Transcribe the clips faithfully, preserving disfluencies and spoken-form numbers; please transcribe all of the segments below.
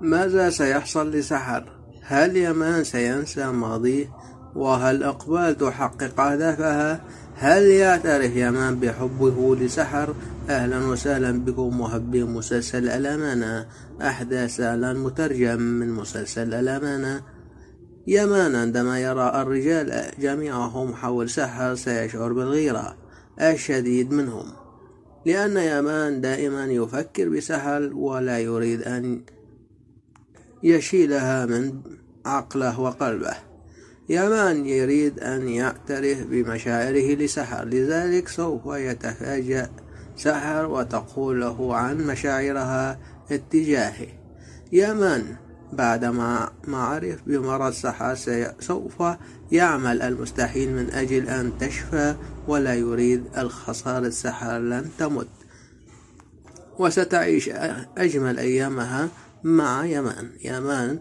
ماذا سيحصل لسحر؟ هل يمان سينسى ماضيه؟ وهل إقبال تحقق أهدافها؟ هل يعترف يمان بحبه لسحر؟ أهلا وسهلا بكم محبي مسلسل الأمانة. أحداث إعلان مترجم من مسلسل الأمانة. يمان عندما يرى الرجال جميعهم حول سحر سيشعر بالغيرة الشديد منهم، لأن يمان دائما يفكر بسحر ولا يريد أن يشيلها من عقله وقلبه. يمان يريد أن يعترف بمشاعره لسحر، لذلك سوف يتفاجأ سحر وتقول له عن مشاعرها اتجاهه. يمان بعدما ما عرف بمرض سحر سوف يعمل المستحيل من أجل أن تشفى، ولا يريد الخسارة. سحر لن تمت وستعيش أجمل أيامها مع يمان. يمان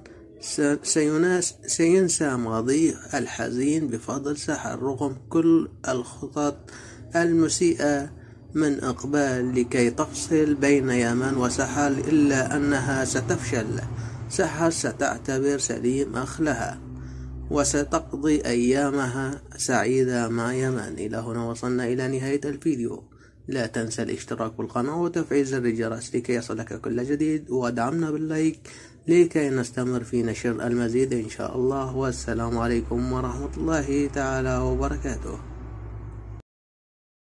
سينسى ماضيه الحزين بفضل سحر رغم كل الخطط المسيئة من إقبال لكي تفصل بين يمان وسحر، إلا أنها ستفشل. سحر ستعتبر سليم أخ لها وستقضي أيامها سعيدة مع يمان. إلى هنا وصلنا إلى نهاية الفيديو. لا تنسى الاشتراك بالقناة وتفعيل زر الجرس لكي يصلك كل جديد، ودعمنا باللايك لكي نستمر في نشر المزيد إن شاء الله. والسلام عليكم ورحمة الله تعالى وبركاته.